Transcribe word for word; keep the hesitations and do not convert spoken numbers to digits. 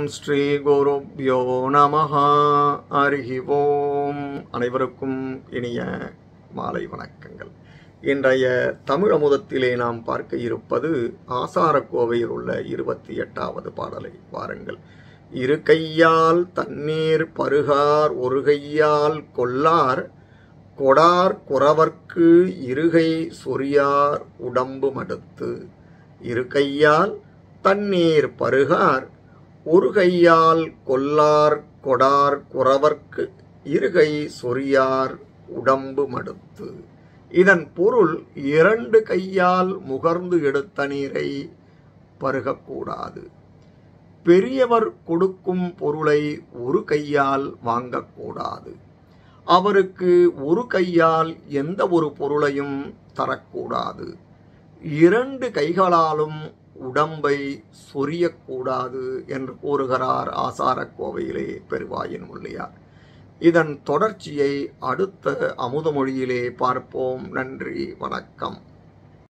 ஸ்ரீ குருப்யோ நமஹ. ஹரி ஓம். அனைவருக்கும் இனிய மாலை வணக்கங்கள். இன்றைய தமிழ் அமுதத்திலே நாம் பார்க்க இருப்பது ஆசாரக்கோவையில் உள்ள இருபத்தி எட்டாவது பாடலை வாருங்கள். இரு கையால் தண்ணீர் பருகார் ஒரு கையால் கொல்லார் கொடார் குறவர்க்கு இருகை சொரியார் உடம்பு மடுத்து. இரு கையால் தண்ணீர் பருகார் ஒரு கையால் கொல்லார் கொடார் குறவர்க்கு இருகை சொரியார் உடம்பு மடுத்து. இதன் பொருள், இரண்டு கையால் முகர்ந்து எடுத்த நீரை பருகக்கூடாது. பெரியவர் கொடுக்கும் பொருளை ஒரு கையால் வாங்கக்கூடாது. அவருக்கு ஒரு கையால் எந்த ஒரு பொருளையும் தரக்கூடாது. இரண்டு கைகளாலும் உடம்பை சொரியக்கூடாது என்று கூறுகிறார் ஆசாரக்கோவையிலே பெருவாயின் முள்ளியார். இதன் தொடர்ச்சியை அடுத்த அமுதமொழியிலே பார்ப்போம். நன்றி, வணக்கம்.